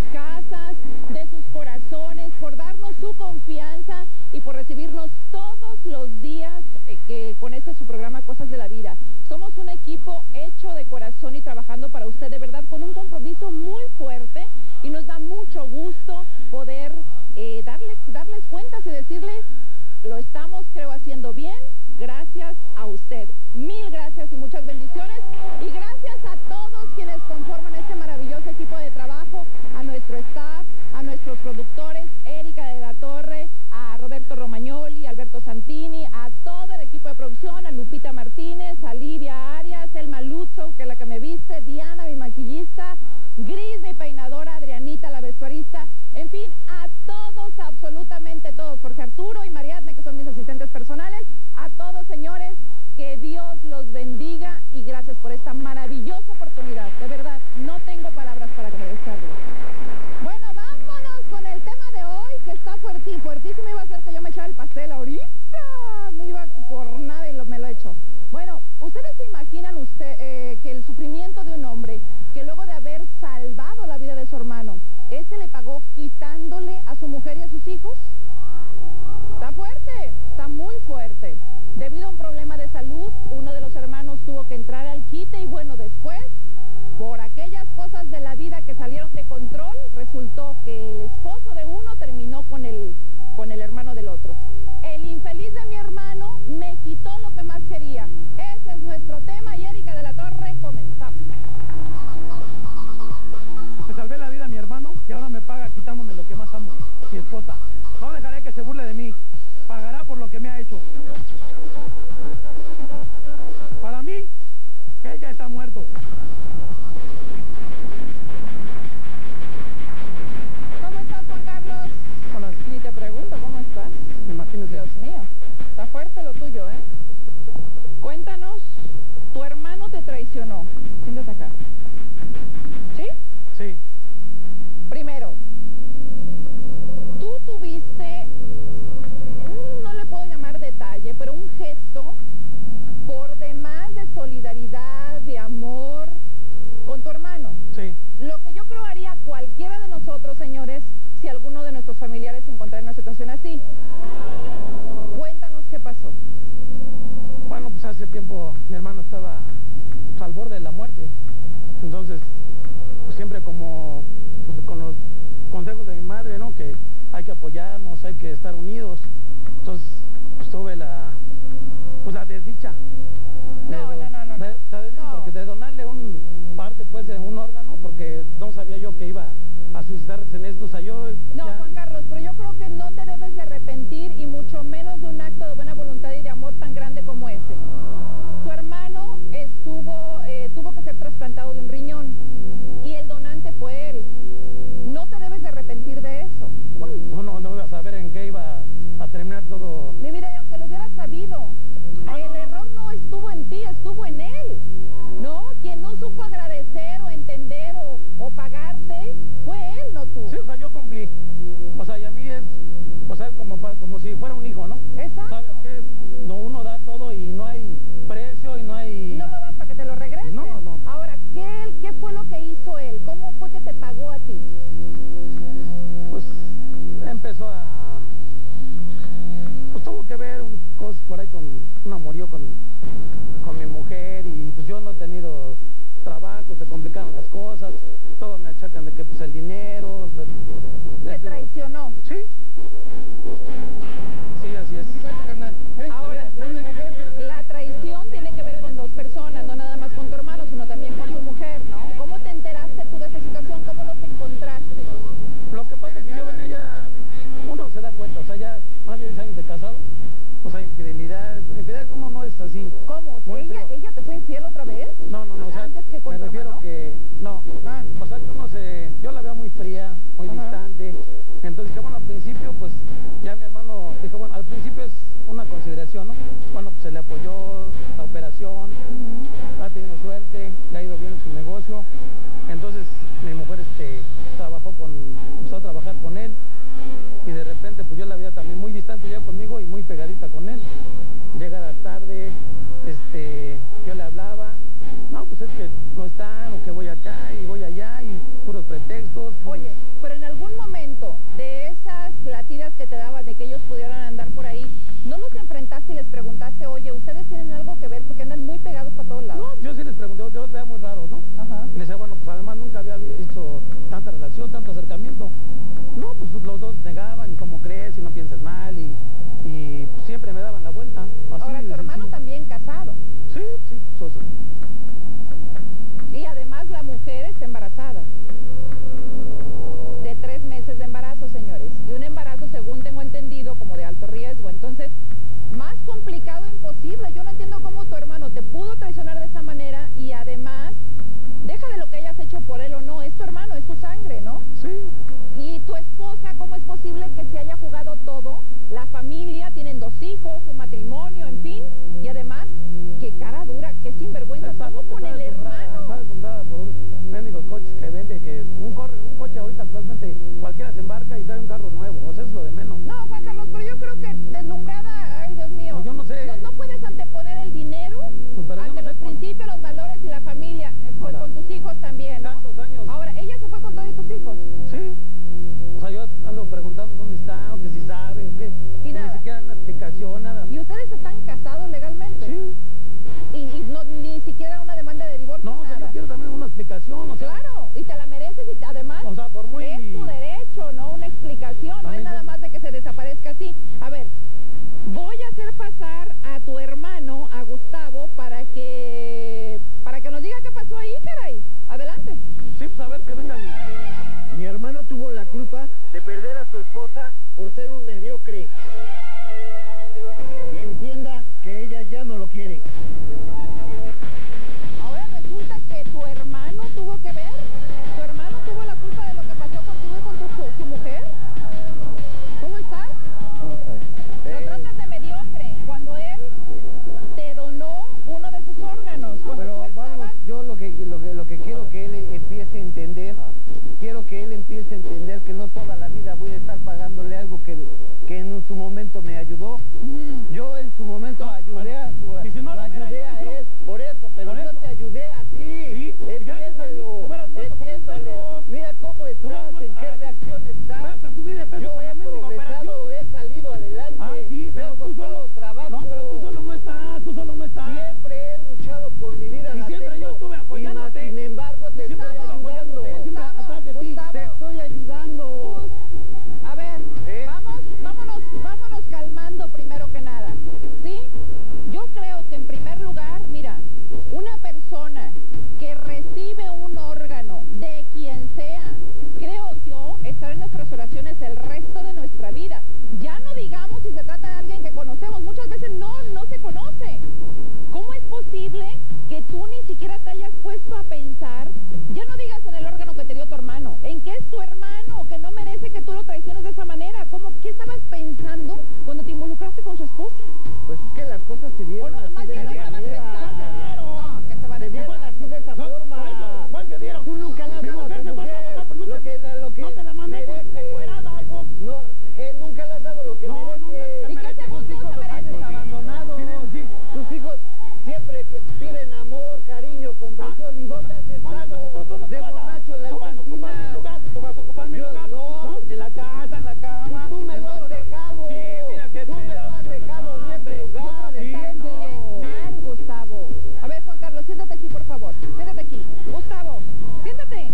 casas, de sus corazones, por darnos su confianza y por recibirnos todos los días con este su programa Cosas de la Vida. Somos un equipo hecho de corazón y trabajando para usted de verdad con un compromiso muy fuerte y nos da mucho gusto poder darles cuentas y decirles, lo estamos creo haciendo bien, gracias a usted. Mil gracias y muchas bendiciones y gracias a todos quienes conforman este maravilloso equipo de trabajo, a nuestro staff, a nuestros productores, Erika de la Torre, a Roberto Romagnoli, a Alberto Santini, a todo el equipo de producción, a Lupita Martínez, a Livia Arias, Elma Lutzow, que es la que me viste, Diana, mi maquillista, Gris, mi peinadora, Adrianita, la vestuarista, en fin, a todos, absolutamente todos, Jorge Arturo y Mariadne, que son mis asistentes personales, a todos, señores, que Dios los bendiga y gracias por esta maravillosa oportunidad. De verdad, no tengo palabras para agradecerles. Bueno, vámonos con el tema de hoy, que está fuertísimo. Iba a ser que yo me echara el pastel ahorita. Me iba por nada y me lo he hecho. Bueno, ¿ustedes se imaginan que el sufrimiento de un hombre que luego de haber salvado la vida de su hermano, ese le pagó quitándole a su mujer y a sus hijos? Está fuerte, está muy fuerte. Debido a un problema de salud, uno de los hermanos tuvo que entrar al quite y bueno, después, por aquellas cosas de la vida que salieron de control, resultó que el esposo de uno terminó con el hermano del otro. El infeliz de mi hermano me quitó lo que más quería. Ese es nuestro tema y Erika de la Torre, comenzamos. Le salvé la vida a mi hermano y ahora me paga quitándome lo que más amo, mi esposa. No dejaré que se burle de mí. Pagará por lo que me ha hecho. Para mí, ella está muerto. ¿Cómo estás, Juan Carlos? Hola. Ni te pregunto, ¿cómo estás? Imagínese. Dios mío, está fuerte lo tuyo, ¿eh? Cuéntanos, tu hermano te traicionó. Siéntate acá. ¿Sí? Sí. Primero, tú tuviste, no le puedo llamar detalle, pero un gesto por demás de solidaridad, de amor con tu hermano. Sí. Lo que yo creo haría cualquiera de nosotros, señores, si alguno de nuestros familiares se encontrara en una situación así. Cuéntanos qué pasó. Bueno, pues hace tiempo mi hermano estaba al borde de la muerte. Entonces, pues siempre como pues, con los consejos de mi madre, ¿no? Que hay que apoyarnos, hay que estar unidos. Entonces, pues tuve la desdicha. La desdicha, porque de donarle parte pues de un órgano, porque no sabía yo que iba a suicidarse en esto. O sea, yo no, ya... Juan Carlos, pero yo creo que no te debes de arrepentir y mucho menos de un acto de buena voluntad y de amor tan grande como ese. Tu hermano tuvo que ser trasplantado de un riñón y el donante fue él. No te debes de arrepentir de eso. Bueno, no iba a saber en qué iba a terminar todo. Mi vida, y aunque lo hubieras sabido, el error no estuvo en ti, estuvo en él. ¿No? Quien no supo agradecer o entender o pagarte fue él, no tú. Sí, o sea, yo cumplí. O sea, y a mí es, o sea, como si fuera un hijo, ¿no? Exacto. ¿Sabes qué? No, uno da todo y no hay precio y no hay... No lo das para que te lo regresen. No. Ahora, ¿qué fue lo que hizo él? ¿Cómo fue que te pagó a ti? Pues empezó a... Pues tuvo que ver cosas por ahí con un amorío con mi mujer y pues yo no he tenido trabajo, se complicaron las cosas, todo me achacan de que pues el dinero... ¿Te traicionó? Sí. Sí, así es. Ahora, la traición tiene que ver con dos personas, no nada más con tu hermano, sino también con tu mujer, ¿no? ¿Cómo te enteraste tú de esta situación? ¿Cómo los encontraste? Lo que pasa es que yo venía ya, uno se da cuenta, o sea, ya más de 10 años de casado, o sea, infidelidad uno no es así. ¿Cómo? ¿Ella te fue infiel otra vez? No, o sea, ¿Antes que con me tu refiero hermano? que, no, o sea, que yo la veo muy fría, muy distante, entonces dije, bueno, al principio, pues, ya mi hermano, dije, bueno, al principio es una consideración, ¿no? Bueno, pues se le apoyó la operación, ha tenido suerte, le ha ido bien en su negocio, entonces mi mujer, empezó a trabajar con él, y de repente, pues yo la veía también muy distante ya conmigo y muy pegadita con él. Llega la tarde, yo le hablaba, no, pues es que no están, o que voy acá y voy allá, y puros pretextos. todos. Oye, pero en algún momento de esas latidas que te daban de que ellos pudieran andar por ahí, ¿no los enfrentaste y les preguntaste, oye, ustedes tienen algo que ver porque andan muy pegados para todos lados? No, yo sí les pregunté, yo los veía muy raros, ¿no? Ajá. Y les decía, bueno, pues además nunca había hecho tanta relación, tanto acercamiento. No, pues los dos negaban, y cómo crees, y no pienses mal, y pues, siempre me daban la vuelta. Así Ahora, tu hermano también casado. Sí, sí. Y además la mujer está embarazada. De 3 meses de embarazo, señores. Y un embarazo, según tengo entendido, como de alto riesgo. Entonces, más complicado imposible. Yo no entiendo cómo tu hermano te pudo traicionar de esa manera y además, deja de lo que hayas hecho por él o no, es tu hermano, es tu sangre, ¿no? Sí. Y tu esposa, ¿cómo es posible que se haya jugado todo? La familia, tienen 2 hijos, un matrimonio, en fin. Y además, qué cara dura, qué sinvergüenza. ¿Cómo con el hermano? Está deslumbrada por un mendigo coches que vende, que un coche ahorita actualmente cualquiera se embarca y trae un carro nuevo. O sea, es lo de menos. No, Juan Carlos, pero yo creo que deslumbrada, ay Dios mío. No, yo no sé. No puedes anteponer el dinero Pero ante los principios, los valores y la familia, pues Ahora, con tus hijos también, ¿no? Tantos años. Ahora, ella se fue con todos tus hijos. Sí. O sea, yo ando preguntando dónde está, o que si sabe, o qué. Y nada. Ni siquiera una explicación, nada. ¿Y ustedes están casados legalmente? Sí. Y no, ni siquiera una demanda de divorcio, No, o sea, nada. yo quiero también una explicación, o sea. Claro, y te la mereces y además O sea, por muy... es tu derecho, ¿no? Una explicación, no A es mí nada yo- más de que se desaparezca así. A ver, voy a hacer pasar a tu hermano, a Gustavo, para que nos diga qué pasó ahí, caray. Adelante. Sí, pues a ver, que venga. Mi hermano tuvo la culpa de perder a su esposa por ser un mediocre. Y entienda que ella ya no lo quiere. Ahora resulta que tu hermano tuvo que ver. ¿Tu hermano tuvo la culpa de lo que pasó contigo y con su mujer? ¿Cómo estás? ¿Cómo estás? Lo tratas de mediocre cuando él te donó uno de sus órganos. Cuando tú Pero estabas... vamos, yo lo que quiero que él empiece a entender, quiero que él empiece a entender que no toda la vida voy a estar pagándole algo que en su momento me ayudó. Yo en su momento ayudé a y si no lo hubiera ayudé a hecho, él, por eso, pero por yo eso. te ayudé a ti. Sí, gracias a mí, Entiéndelo, te hubieras muerto como un entiéndelo. perro. Mira cómo estás, en qué reacción estás. Vas a subir de peso Yo con la he mendiga progresado, operación. he salido adelante. Ah, sí, me pero ha tú costado solo... trabajo. No, pero tú solo no estás, tú solo no estás. Siempre he luchado por mi vida. Y la siempre tengo, yo estuve y más, apoyándote. sin embargo, te Siempre estoy estuve ayudando. apoyándote, siempre atrás de ti. Gustavo. Te estoy ayudando. A ver, ¿Eh? vámonos calmando primero que nada, ¿sí? Yo creo que en primer lugar, mira, una persona que recibe un órgano de quien sea, creo yo, estará en nuestras oraciones el resto de nuestra vida. Ya no digamos si se trata de alguien que conocemos, muchas veces no se conoce. ¿Cómo es posible que tú ni siquiera te hayas puesto a pensar, ya no digas en el órgano que te dio tu hermano, en que es tu hermano, que no merece que tú lo traiciones de esa manera? ¿Qué estabas pensando cuando te involucraste con su esposa? Pues es que las cosas se ¿O dieron no, así más de bien no esa estabas manera. pensando? No, que se va a Se dieron así de esa forma. ¿Cuál se dieron? Tú nunca le has Mi dado a mujer tu se fue a mujer trabajar, pero lo que no te la mandé merece. encuerada, hijo. No, nunca le has dado lo que No, merece. nunca. ¿Y qué según tú se merece? Abandonados. Sí. Tus hijos siempre que piden amor, cariño, comprensión. ¿Y dónde has estado? De borracho en las cantinas. Tú vas a ocupar mi Yo lugar. no. En la casa, en la cama. Tú me en lo has todo. dejado. Sí, mira qué Tú me lo pedazo has de dejado en hombre. ese lugar. Sí, Estás no. bien mal, Gustavo. A ver, Juan Carlos, siéntate aquí, por favor. Siéntate aquí. Gustavo, siéntate.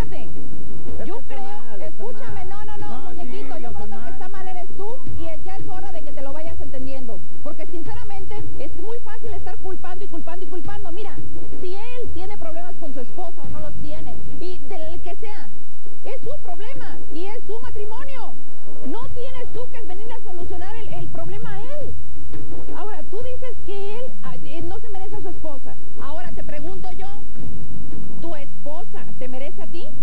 Yo que está creo, mal, está escúchame, mal. no, muñequito. sí, Yo no creo está que el que mal. está mal eres tú y ya es hora de que te lo vayas entendiendo. Porque sinceramente es muy fácil estar culpando. Mira, si él tiene problemas con su esposa o no los tiene, y del que sea, es su problema y es su matrimonio. No tienes tú que venir a solucionar el problema a él. Ahora, tú dices que él no se merece a su esposa. Ahora te pregunto yo, ¿tu esposa te merece a ti?